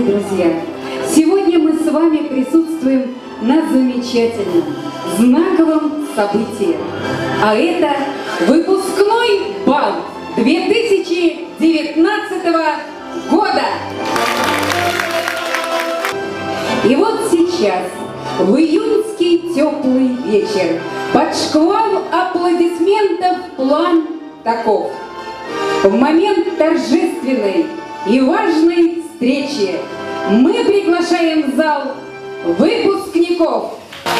Дорогие друзья, сегодня мы с вами присутствуем на замечательном, знаковом событии. А это выпускной бал 2019 года. И вот сейчас, в июньский теплый вечер, под шквал аплодисментов план таков. В момент торжественной и важной встречи мы приглашаем в зал выпускников.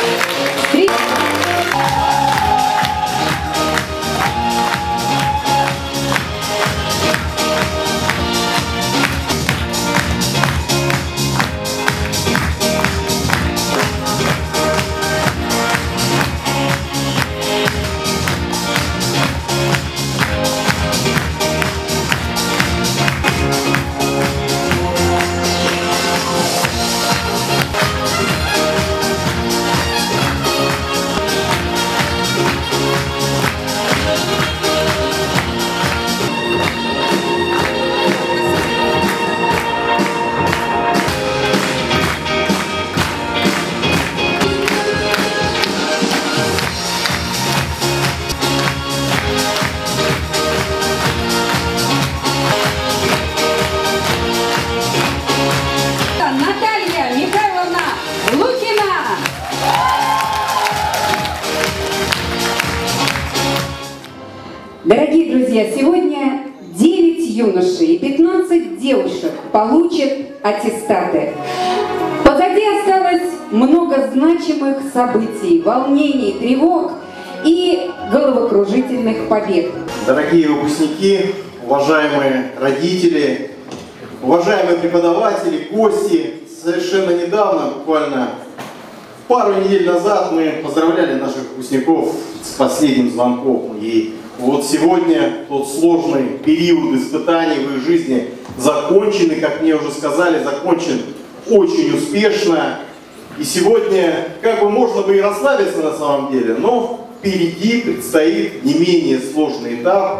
Дорогие друзья, сегодня 9 юношей и 15 девушек получат аттестаты. Позади осталось много значимых событий, волнений, тревог и головокружительных побед. Дорогие выпускники, уважаемые родители, уважаемые преподаватели, гости, совершенно недавно, буквально пару недель назад, мы поздравляли наших выпускников с последним звонком. И вот сегодня тот сложный период испытаний в их жизни закончен, и, как мне уже сказали, закончен очень успешно. И сегодня как бы можно бы и расслабиться на самом деле, но впереди предстоит не менее сложный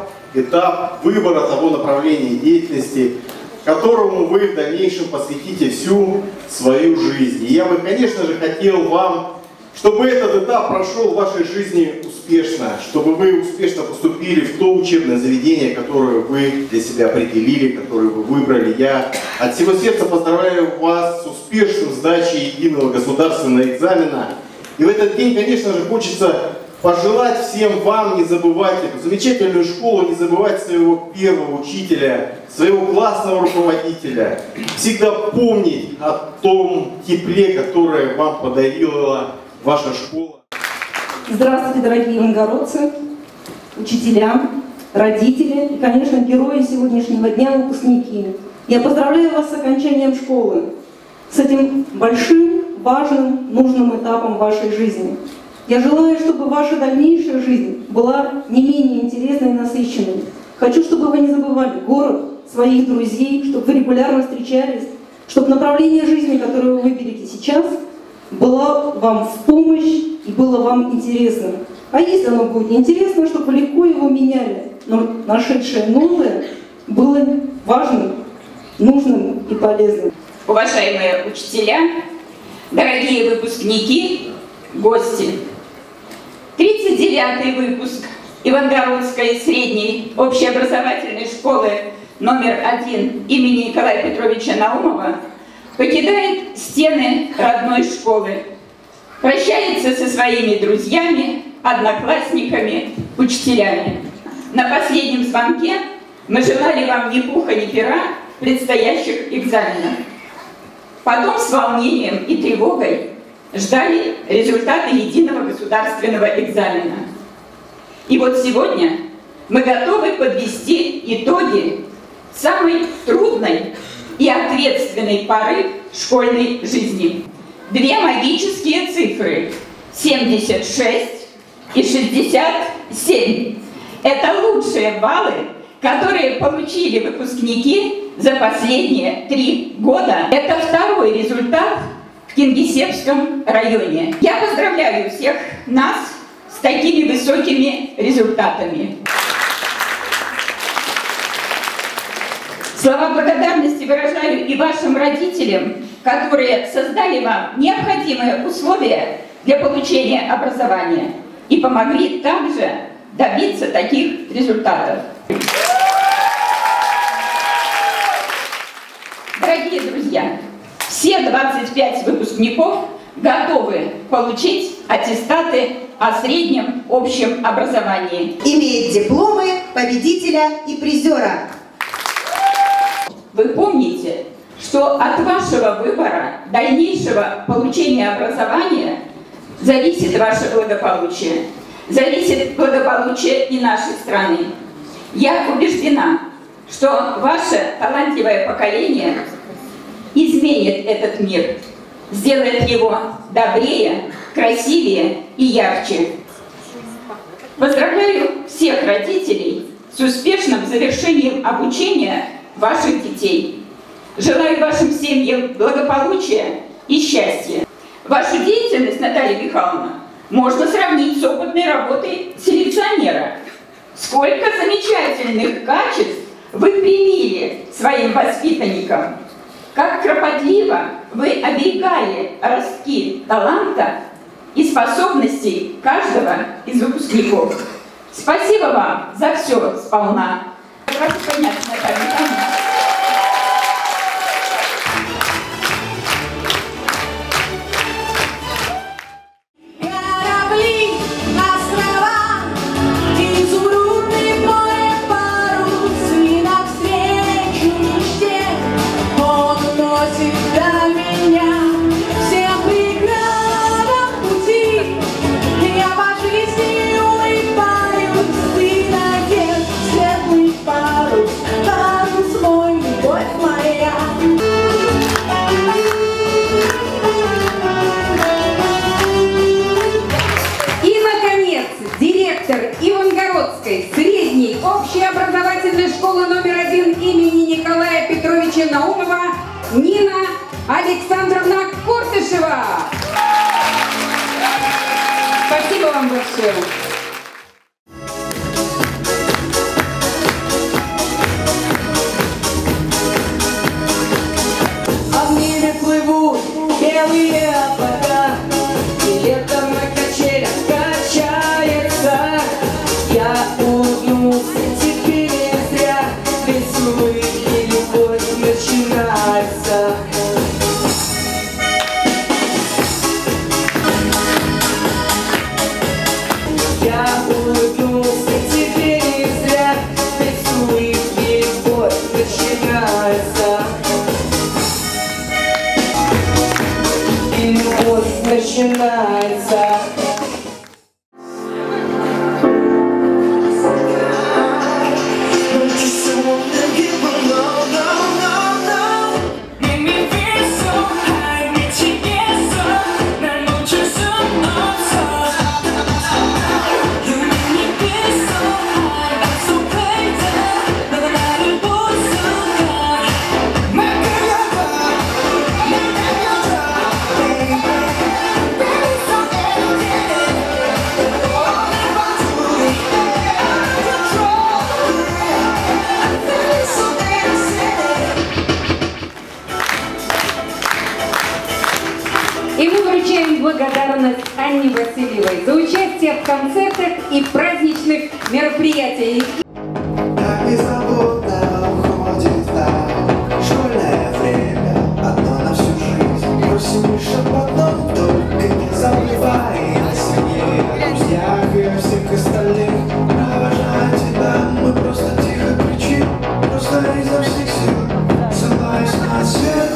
этап выбора того направления деятельности, которому вы в дальнейшем посвятите всю свою жизнь. И я бы, конечно же, хотел вам, чтобы этот этап прошел в вашей жизни успешно, чтобы вы успешно поступили в то учебное заведение, которое вы для себя определили, которое вы выбрали. Я от всего сердца поздравляю вас с успешной сдачей единого государственного экзамена. И в этот день, конечно же, хочется пожелать всем вам не забывать эту замечательную школу, не забывать своего первого учителя, своего классного руководителя. Всегда помнить о том тепле, которое вам подарила ваша школа. Здравствуйте, дорогие ивангородцы, учителя, родители и, конечно, герои сегодняшнего дня, выпускники. Я поздравляю вас с окончанием школы, с этим большим, важным, нужным этапом вашей жизни. Я желаю, чтобы ваша дальнейшая жизнь была не менее интересной и насыщенной. Хочу, чтобы вы не забывали город, своих друзей, чтобы вы регулярно встречались, чтобы направление жизни, которое вы выберете сейчас, было вам в помощь и было вам интересно. А если оно будет неинтересно, чтобы легко его меняли, но нашедшее новое было важным, нужным и полезным. Уважаемые учителя, дорогие выпускники, гости, 39-й выпуск Ивангородской средней общеобразовательной школы номер 1 имени Николая Петровича Наумова покидает стены родной школы, прощается со своими друзьями, одноклассниками, учителями. На последнем звонке мы желали вам ни пуха, ни пера предстоящих экзаменов. Потом с волнением и тревогой ждали результаты единого государственного экзамена. И вот сегодня мы готовы подвести итоги самой трудной и ответственной поры школьной жизни. Две магические цифры – 76 и 67. Это лучшие баллы, которые получили выпускники за последние 3 года. Это второй результат в Кингисеппском районе. Я поздравляю всех нас с такими высокими результатами. Слова благодарности выражаю и вашим родителям, которые создали вам необходимые условия для получения образования и помогли также добиться таких результатов. Дорогие друзья, все 25 выпускников готовы получить аттестаты о среднем общем образовании. Имеет дипломы победителя и призера. Вы помните, что от вашего выбора дальнейшего получения образования зависит ваше благополучие, зависит благополучие и нашей страны. Я убеждена, что ваше талантливое поколение изменит этот мир, сделает его добрее, красивее и ярче. Поздравляю всех родителей с успешным завершением обучения ваших детей. Желаю вашим семьям благополучия и счастья. Вашу деятельность, Наталья Михайловна, можно сравнить с опытной работой селекционера. Сколько замечательных качеств вы привили своим воспитанникам! Как кропотливо вы оберегали ростки таланта и способностей каждого из выпускников. Спасибо вам за все сполна. Прошу подняться, Наталья Михайловна. Средней общеобразовательной школы номер 1 имени Николая Петровича Наумова Нина Александровна Куртышева. Спасибо вам большое. А в небе плывут белые облака, и летом на качелях качается. Я улыбнулся, теперь не зря, без улыбки любовь начинается. Я улыбнулся, теперь не зря, без улыбки любовь начинается. И любовь начинается. И мы вручаем благодарность Анне Васильевой за участие в концертах и праздничных мероприятиях. Так беззаботно уходит вдаль школьное время, одно на всю жизнь. Бросим шепотом, только не забывай о семье, о друзьях и о всех остальных. Провожая тебя, мы просто тихо кричим, просто изо всех сил, ссылаясь на свет.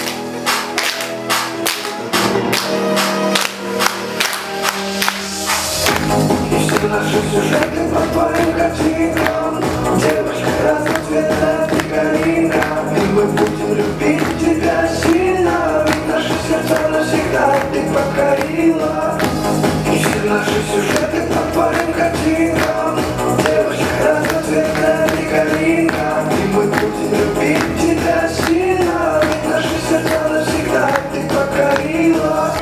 И все наши сюжеты по твоим картинкам, девочка разноцветная пикаринка. И мы будем любить тебя сильно, ведь наши сердца навсегда ты покорила. И все наши сюжеты по твоим картинкам, девочка разноцветная пикаринка. И мы будем любить тебя сильно, ведь наши сердца навсегда ты покорила.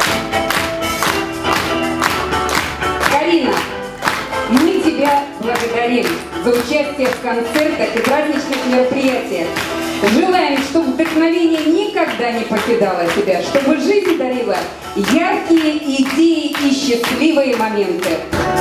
Карина, мы тебя благодарим за участие в концертах и праздничных мероприятиях. Желаем, чтобы вдохновение никогда не покидало тебя, чтобы жизнь дарила яркие идеи и счастливые моменты.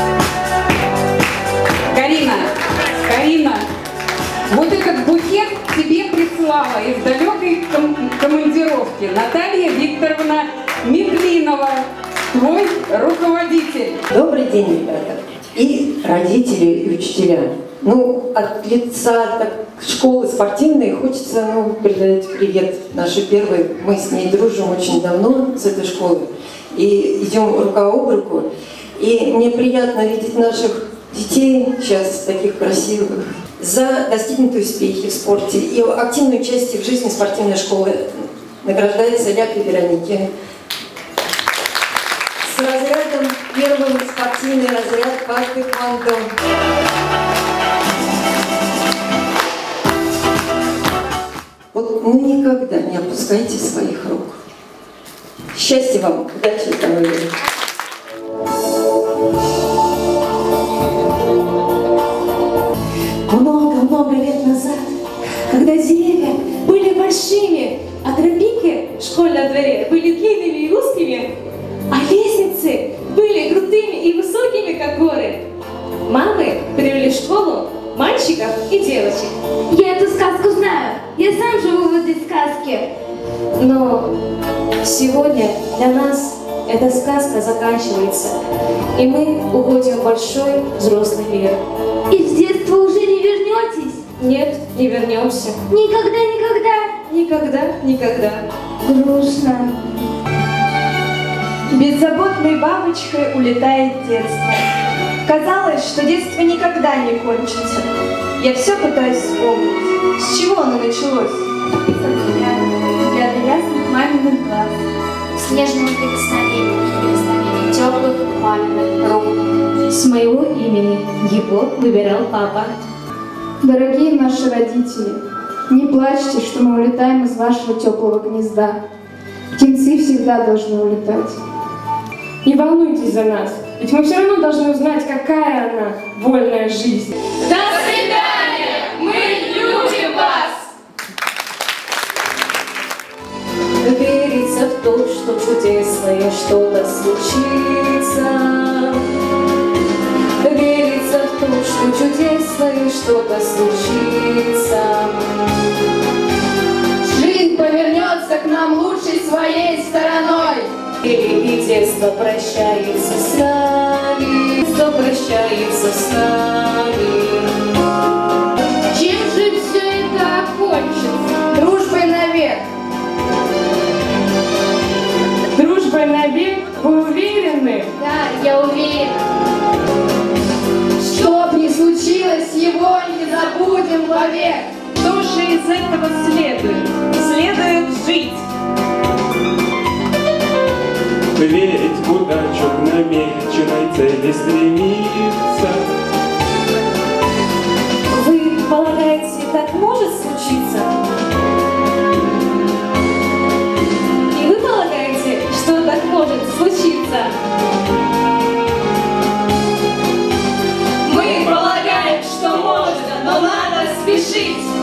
Карина, вот этот букет тебе прислала из далекой командировки Наталья Викторовна Медлинова, твой руководитель. Добрый день, ребята, и родители, и учителя. Ну, от лица школы спортивной хочется передать привет нашей первой. Мы с ней дружим очень давно, с этой школы, и идем рука об руку. И мне приятно видеть наших детей сейчас таких красивых. За достигнутые успехи в спорте и активное участие в жизни спортивной школы награждается Ляпь и Вероники. С разрядом первым спортивный разряд по тэквондо. Вот никогда не опускайте своих рук. Счастья вам, удачи, здоровья. Много-много лет назад, когда деревья были большими, а тропинки в школьном дворе были длинными и узкими, а лестницы были крутыми и высокими, как горы, мамы привели в школу мальчиков и девочек. Я эту сказку знаю. Я сам живу в этой сказке. Но сегодня для нас эта сказка заканчивается, и мы уходим в большой взрослый мир. И в детство уже не вернетесь? Нет, не вернемся. Никогда, никогда? Никогда, никогда. Грустно. Беззаботной бабочкой улетает детство. Казалось, что детство никогда не кончится. Я все пытаюсь вспомнить, с чего оно началось. Взгляда ясных маминых глаз, снежного прикосновения теплых маминых рук. С моего имени его выбирал папа. Дорогие наши родители, не плачьте, что мы улетаем из вашего теплого гнезда. Птенцы всегда должны улетать. Не волнуйтесь за нас, ведь мы все равно должны узнать, какая она вольная жизнь. До свидания! Мы любим вас! Верится в то, что чудесное что-то случится. Верится в то, что чудесное что-то случится. Жизнь повернется к нам лучшей своей стороной. И детство прощается с нами, детство прощается с нами. Чем же все это окончится? Дружбой навек. Дружбой навек? Вы уверены? Да, я уверена. Что б ни случилось, его не забудем вовек. Что же из этого следует? Следует жить. Верить в удачу, к намеченной цели стремиться. Вы полагаете, так может случиться? И вы полагаете, что так может случиться? Мы полагаем, что можно, но надо спешить.